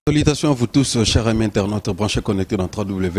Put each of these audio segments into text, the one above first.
Salutations à vous tous, chers amis internautes, branchez connectés dans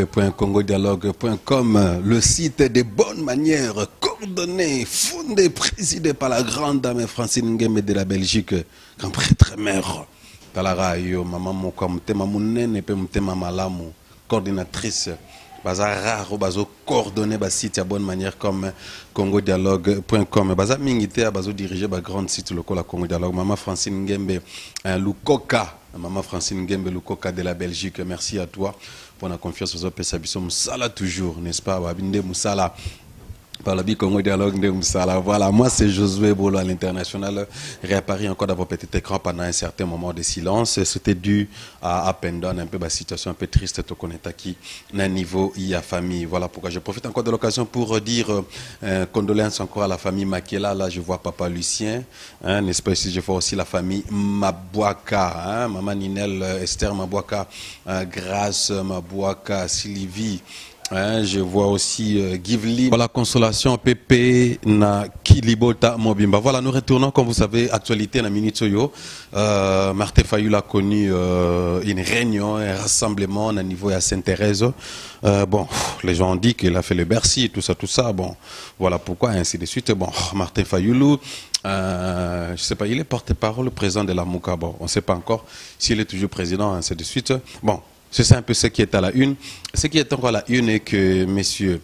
www.congodialogue.com, le site des bonnes manières, coordonné, fondé, présidé par la grande dame Francine Nguembe de la Belgique, grand prêtre mère, Talarayo, maman Moka, Mutema Mounene, Mutema Malamu, coordinatrice, baza rare, bazo coordonné, bas site à bonne manière comme congodialogue.com, baza mingité, bazo dirigé, bas grand site local à Congo Dialogue, maman Francine Nguembe, Lukoka. Maman Francine Nguembe Lukoka de la Belgique, merci à toi pour la confiance aux autres. Moussala toujours, n'est-ce pas? Wabinde Moussala. Par la Congo Dialogue de Moussala. Voilà, moi c'est Josué Bolo à l'international, réapparu encore dans vos petits écrans pendant un certain moment de silence. C'était dû à Pendon, un peu ma situation un peu triste, tout connaître qui d'un niveau il y a famille. Voilà pourquoi je profite encore de l'occasion pour dire condoléances encore à la famille Makela. Là je vois papa Lucien, hein, n'est-ce pas? Ici je vois aussi la famille Mabouaka, hein, maman Ninel, Esther Mabouaka, Grâce Mabouaka, Sylvie. Hein, je vois aussi Givli. Voilà, consolation, Pépé, na Kilibota, Mobimba. Voilà, nous retournons, comme vous savez, actualité na Minute Soyo. Martin Fayulu a connu une réunion, un rassemblement à niveau à Sainte-Thérèse. Bon, les gens ont dit qu'il a fait le Bercy, tout ça. Bon, voilà pourquoi, ainsi de suite. Bon, Martin Fayulu, je sais pas, il est porte-parole, le président de la Mouka. Bon, on ne sait pas encore s'il est toujours président, ainsi de suite. Bon. C'est un peu ce qui est à la une. Ce qui est encore à la une est que monsieur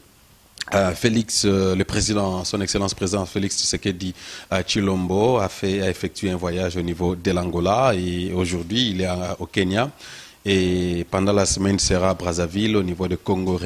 Félix, le président, son excellence président Félix Tshisekedi Tshilombo a effectué un voyage au niveau de l'Angola et aujourd'hui il est au Kenya et pendant la semaine il sera à Brazzaville au niveau de Congo,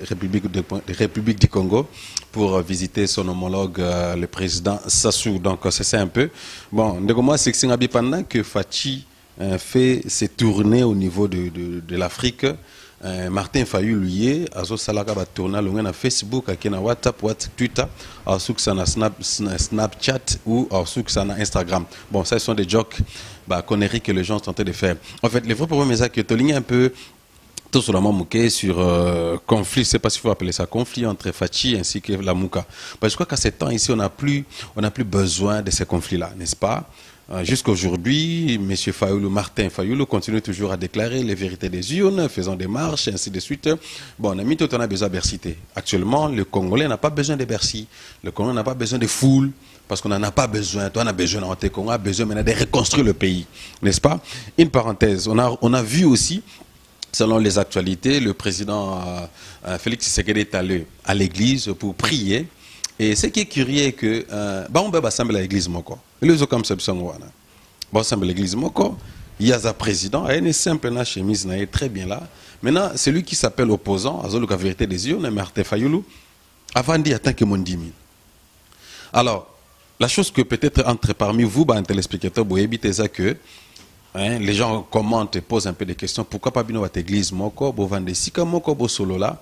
République du Congo pour visiter son homologue le président Sassou. Donc c'est ça un peu. Bon, moi c'est que pendant que Fachi fait ses tournées au niveau de l'Afrique. Martin Fayulu lui azo salaka ba tourner longa Facebook akina WhatsApp, Twitter, na Snapchat ou na Instagram. Bon, ça ce sont des jokes conneries que les gens sont en train de faire. En fait, les vrais problèmes c'est que tu un peu tout sur la Mouké sur conflit, je ne sais pas si il faut appeler ça conflit entre Fachi ainsi que la Mouka. Parce que je crois qu'à ce temps ici on n'a plus besoin de ces conflits-là, n'est-ce pas? Jusqu'à aujourd'hui, M. Fayulu, Martin Fayulu continue toujours à déclarer les vérités des urnes, faisant des marches, ainsi de suite. Bon, on a mis tout, on a besoin de Bercy. Actuellement, le Congolais n'a pas besoin de Bercy. Le Congolais n'a pas besoin de foule, parce qu'on n'en a pas besoin. Toi, on a besoin on a besoin maintenant de reconstruire le pays, n'est-ce pas? Une parenthèse, on a vu aussi, selon les actualités, le président Félix Tshisekedi est allé à l'église pour prier. Et ce qui est curieux est que, on va assembler l'église moko. Il y a comme ça, on assemble l'église moko. Il y a un président, il y a une simple chemise, très bien là. Maintenant, celui qui s'appelle opposant, à la vérité des yeux, Martin Fayulu, avant d'y attendre que mon 10 000. Alors, la chose que peut-être entre parmi vous, téléspectateurs, vous évitez ça que les gens commentent et posent un peu des questions. Pourquoi pas bien votre église moko, vous vendez si comme moko, vous solo là.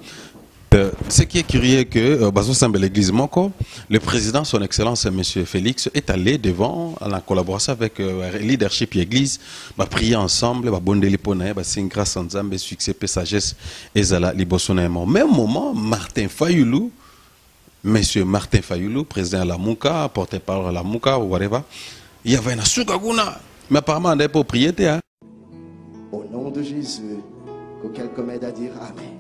Ce qui est curieux que l'église Moko, le président, son excellence M. Félix, est allé devant en collaboration avec le leadership et l'église, prier ensemble, bonder les poneys, c'est une grâce en Zambie, succès, paix, sagesse, et zala libosonnement. Même moment, Martin Fayulu, M. Martin Fayulu, président de la Mouka, porte-parole de la Mouka, ou whatever, il y avait un soukaguna, mais apparemment, on n'est pas propriétaire. Au nom de Jésus, que quelqu'un m'aide à dire Amen.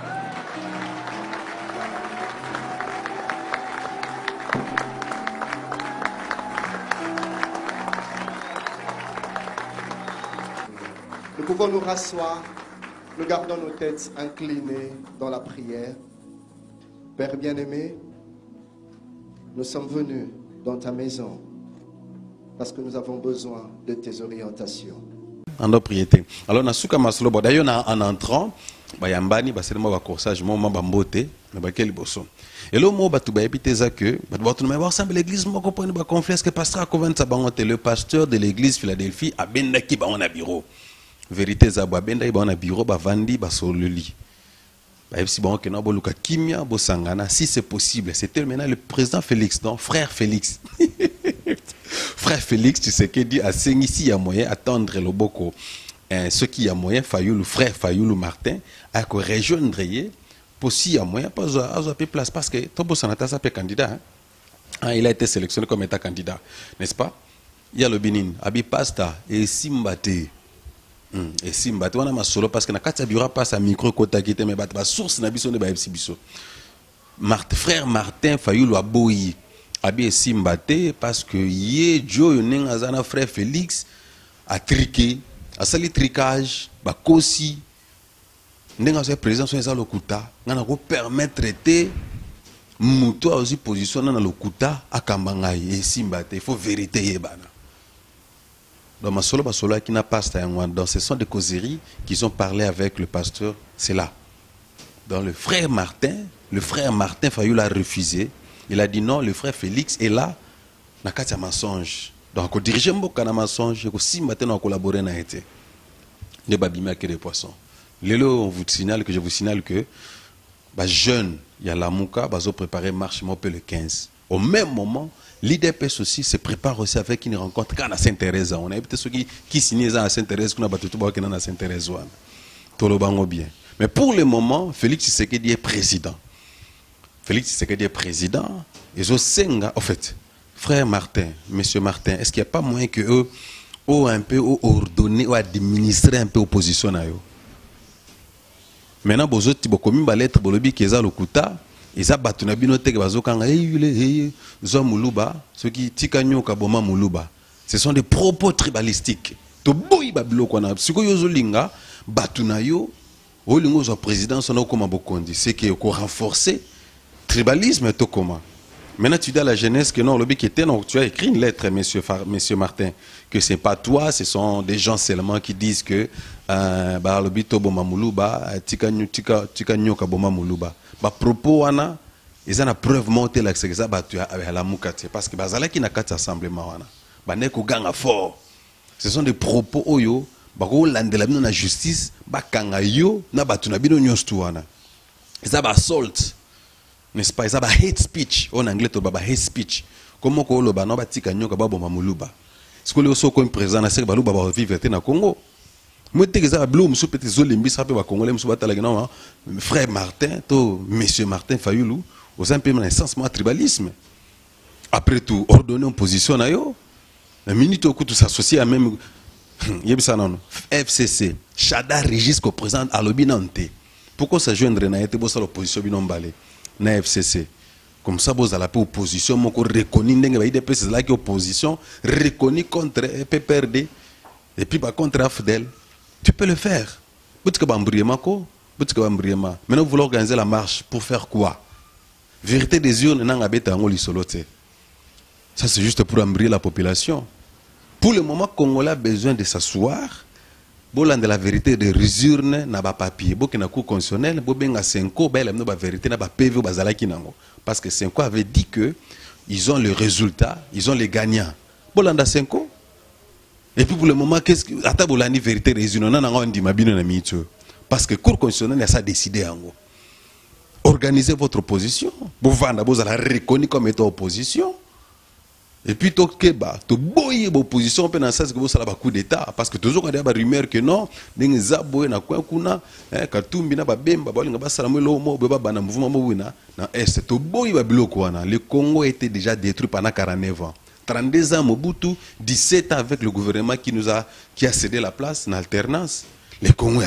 Nous pouvons nous rasseoir, nous gardons nos têtes inclinées dans la prière. Père bien-aimé, nous sommes venus dans ta maison parce que nous avons besoin de tes orientations. En propriété. Alors, d'ailleurs, en entrant, bayambani baselema ba corsage mo bambote na bakeli boso elo mo batu ba ebiteza que batu na ba ensemble l'église mo comprendre ba confiance que pasteur convaincre bangote le pasteur de l'église Philadelphie abenda ki ba on a bureau vérité za ba benda ba on a bureau ba vandi ba soluli ba ebisi ba que na boluka kimia bo sangana si c'est possible. C'était maintenant le président Félix, non, frère Félix. Frère Félix, tu sais qu'il dit à ici il y a moyen attendre le boko. Ce qui a moyen, Fayulu, frère Fayulu Martin, a rejoindre pour si y a moyen, pas à place parce que Tobo Sanata s'appelle candidat. Il a été sélectionné comme état candidat, n'est-ce pas? Il y a le Bénin, Abi Pasta et Simbate. Et Simba, tu as solo parce que na kati bura passe à micro kota qui te mais ba source na biso ne ba biso. Frère Martin Fayulu aboyi abi Simba te parce que ye Joe nenga zana frère Félix a triqué, a sali tricage, ba kosi nenga sa président so eza lokuta ngana ko permettre te muto aussi positionner na lokuta akamba ngai et Simba te il faut vérité yebana. Dans ma solo qui n'a pas dans ce sont des causeries qu'ils ont parlé avec le pasteur, c'est là. Dans le frère Martin Fayulu a refusé. Il a dit non, le frère Félix est là. N'a qu'à mensonge. Donc, on dirige un peu à mensonge. Si maintenant on collabore, on a été. Ne babima que des poissons. Lélo, je vous signale que, jeune, il y a la Mouka, ils préparé marche Mopé le 15. Au même moment, l'IDPS aussi se prépare aussi avec une rencontre quand à Sainte-Thérèse. On a peut-être ceux qui signent à Sainte-Thérèse, qu'on a battu tout le monde à Sainte-Thérèse. Tout le monde bien. Mais pour le moment, Félix Tshisekedi est président. Félix Tshisekedi est président. Et Zosenga, en fait, frère Martin, monsieur Martin, est-ce qu'il n'y a pas moyen que eux ont un peu ordonné ou administré un peu l'opposition? Maintenant, vous avez commis la lettre, vous avez dit qu'ils ont le kuta. Ils ont battu na bino teke bazokanga zo muluba ceux qui tikanyo kaboma muluba. Ce sont des propos tribalistiques. To boyi babilo kwana siko yozolinga batu na yo olingo zo président sono koma bokondi c'est que ko renforcer tribalisme to koma. Maintenant tu dis à la jeunesse que non lobby qui était non tu as écrit une lettre monsieur Martin que c'est pas toi, ce sont des gens seulement qui disent que lobby to boma muluba tikanyo kaboma muluba. Propos wana ils ont la preuve montée là que ça battu à la moukati parce que bazala qui n'a qu'à assemblement wana baneko ganga fort. Ce sont des propos oyo bako landela bino na justice bakanga yo na batu na bino nyostu wana. Ils ont assault, n'est-ce pas? Ils ont hate speech en anglais to baba hate speech. Comment ko lo ba no batika nyoka babo mamuluba. Ce que le so ko présent na sek baluba ba vivre na Congo. Moi, frère Martin, monsieur Martin Fayulu, aux impôts de sens tribalisme. Après tout, ordonner une position à eux. La minute où tout s'associe à même FCC, Chada Régis qui présente à l'obinante. Pourquoi ça joindre na été bossa l'opposition binombalé na FCC? Comme ça, vous allez pour opposition, mon corps reconnu, c'est là qui opposition reconnu contre PPRD et puis par contre AFDEL. Tu peux le faire. Maintenant, vous voulez organiser la marche pour faire quoi? Vérité des urnes, ça c'est juste pour embrayer la population. Pour le moment, Congolais a besoin de s'asseoir. Bolan de la vérité des urnes n'a pas papier. Boki na cour constitutionnel, bobenga Senko, ba la vérité n'a pas PV bazalaki nango. Parce que Senko avait dit que ils ont le résultat, ils ont les gagnants. Bolan da Senko. Et puis pour le moment, qu'est-ce que Atabolani vérité résine parce que Cour constitutionnelle a ça décidé en gros. Organisez votre opposition. Vous allez reconnaître comme étant opposition. Et puis tout keba, tout boyer l'opposition pendant ça que vous allez coup d'état parce que toujours il y a des rumeurs que non, des zaboye na quoi kuna, katumbi na babemba, balinga basalamu lomo, beba bana mouvement mouina, na est tout boyer babiloko wana. Le Congo a été déjà détruit pendant 49 ans. 32 ans Mobutu, 17 ans avec le gouvernement qui a cédé la place en alternance. Les Congolais,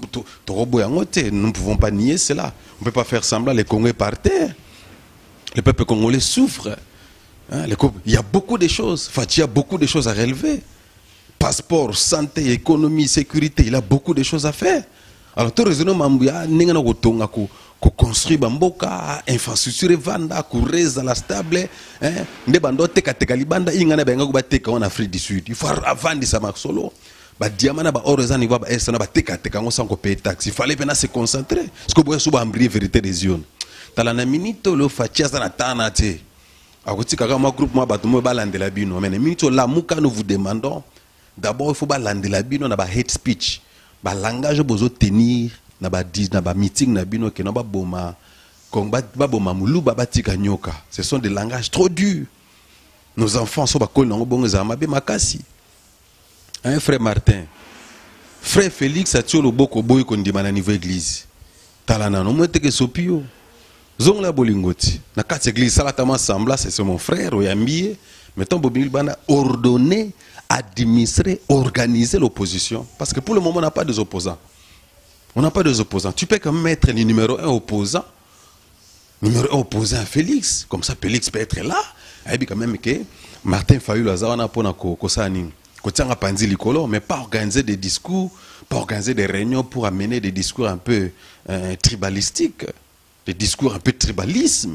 nous ne pouvons pas nier cela. On ne peut pas faire semblant, les Congolais par terre. Le peuple congolais souffre. Hein, il y a beaucoup de choses. Il y a beaucoup de choses à relever. Passeport, santé, économie, sécurité, il y a beaucoup de choses à faire. Alors, tout raisonnement, construire bamboka infrastructure vanda kureza la stable nde bando teka teka libanda ingana benga ko bateka en Afrique du Sud il faut vendre ça maxolo ba diamant na ba or ezani ba esa na ba teka teka ngo sanko payer taxe il fallait bien se concentrer parce que boya suba ambrier vérité des zones tala na minito lo fatia za na tana te akotika kama groupe moi bato mo balandela bino mais na minito la muka nous vous demandons d'abord il faut balandela bino na ba hate speech ba langage bozo tenir na ba meeting na bino ke na ba boma boma muluba batika nyoka. Ce sont des langages trop durs. Nos enfants sont ba kol na bongo za mabe makasi. Hein frère Martin. Frère Félix a tué le boko boy kon di mana niveau église. Talana no mwete ke sopio. Zong la bolingoti. Na kat église salatama sembla c'est mon frère oyambié. Mettons bobil bana ordonné administrer, organiser l'opposition. Parce que pour le moment, on n'a pas des opposants. On n'a pas des opposants. Tu peux quand même être le numéro 1 opposant. Numéro 1 opposant à Félix. Comme ça, Félix peut être là. Et puis quand même que Martin Fayulu Azawana pour Kosani. Mais pas organiser des discours, pas organiser des réunions pour amener des discours un peu tribalistiques, des discours un peu tribalisme.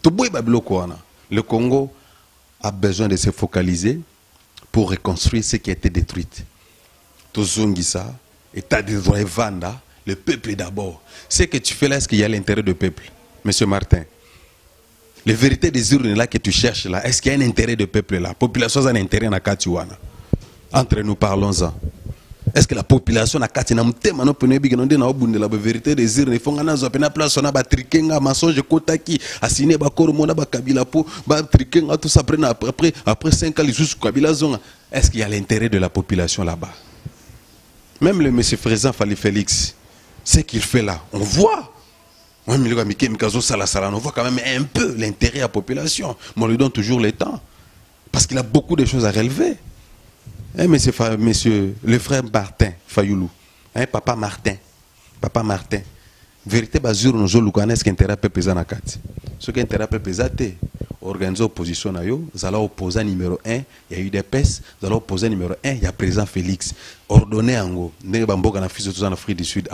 Le Congo a besoin de se focaliser pour reconstruire ce qui a été détruit. Tozongisa, État de droit Vanda, le peuple d'abord. Ce que tu fais là, est-ce qu'il y a l'intérêt du peuple, Monsieur Martin? Les vérités des urnes là que tu cherches là, est-ce qu'il y a un intérêt du peuple là? La population a un intérêt dans Katiwana. Entre nous, parlons-en. Est-ce que la population a Katina Mutema no pene bigi no de na obunde la vérité des urnes fonga na zo pena place on a ba trikenga mensonge kotaki asine ba koromo na ba kabila po ba trikenga tout ça après 5 ans les sous kabila zonga. Est-ce qu'il y a l'intérêt de la population là-bas? Même le monsieur Frézan Fali Félix, ce qu'il fait là, on voit. On voit quand même un peu l'intérêt à la population. Mais on lui donne toujours le temps. Parce qu'il a beaucoup de choses à relever. Hein, monsieur, le frère Martin Fayulu. Hein, papa Martin. Vérité basure nous jouons ce qui intérêt peuple zanakati. Ce qui intérêt peuple zate. Organiser opposition na yo, vous allez opposer numéro 1, il y a eu des PES, vous allez opposer numéro 1, il y a président Félix. Ordonné en gros. N'est pas bon fils de tous en Afrique du Sud.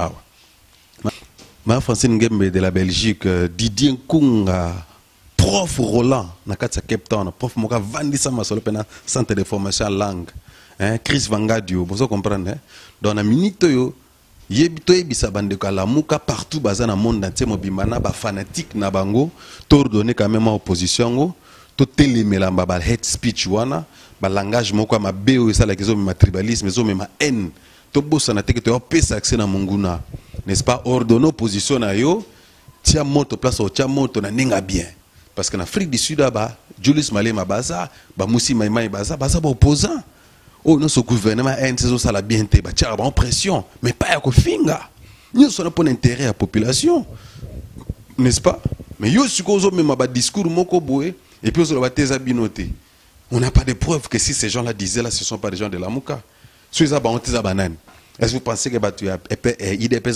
Francine Ngembe de la Belgique, Didier Nkunga, prof Roland, Nakatsa Cape Town, prof Moka Vandisa Masolo Pena, centre de formation langue, Chris Vangadio, vous comprenez? Dans la minute, yebito ebisa bandeko la muka partout dans le monde entier, mobimana ba fanatique na bango, t'ordonner quand même en opposition, to télémela ba hate speech wana, ba langage moko ma beo ça la question ma tribalisme, ma haine, to bossa na teke to pesa accès na munguna. N'est-ce pas? Ordonner opposition na yo, tia moto place au tia moto na ninga bien. Parce qu'en Afrique du Sud, Julius Malema baza, Moussi Maïmaï baza ba opposant. Oh non, ce gouvernement a une ça la bien été, tia ba pression, mais pas à kofinga. Nous sommes pour l'intérêt à la population. N'est-ce pas? Mais yo sukozo même ba discours moko boé et puis on va teza binoté. On n'a pas de preuves que si ces gens-là disaient là, ce ne sont pas des gens de la Mouka. Ceux qui ont teza banane. Est-ce que vous pensez que tu as IDPS,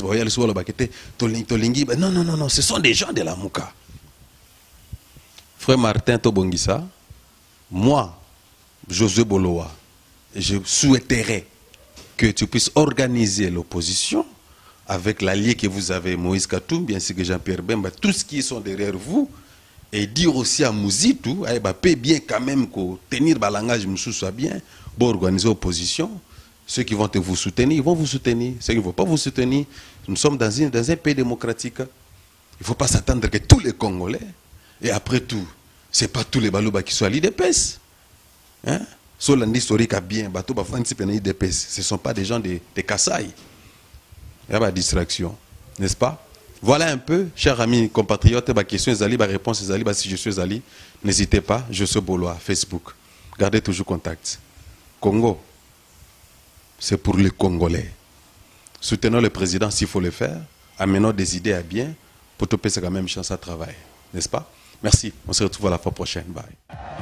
non, ce sont des gens de la Mouka. Frère Martin Tobongisa, moi, Josué Boloa, je souhaiterais que tu puisses organiser l'opposition avec l'allié que vous avez, Moïse Katoum, bien sûr que Jean-Pierre Bemba, tous ceux qui sont derrière vous, et dire aussi à Mouzitou, paie bien quand même que tenir le langage soit bien, pour organiser l'opposition. Ceux qui vont vous soutenir, ils vont vous soutenir. Ceux qui ne vont pas vous soutenir, nous sommes dans un pays démocratique. Il ne faut pas s'attendre que tous les Congolais, et après tout, ce n'est pas tous les Balouba qui sont à l'IDPS. Hein? Sur l'historique à bien, ce ne sont pas des gens de Kassai. Il y a pas de distraction. N'est-ce pas? Voilà un peu, chers amis compatriotes, ma question est Ali, ma réponse est Ali, si je suis Ali, n'hésitez pas, je suis Boloa, Facebook. Gardez toujours contact. Congo. C'est pour les Congolais. Soutenons le président s'il faut le faire. Amenons des idées à bien pour te payer quand même chance à travailler. N'est-ce pas? Merci. On se retrouve à la fois prochaine. Bye.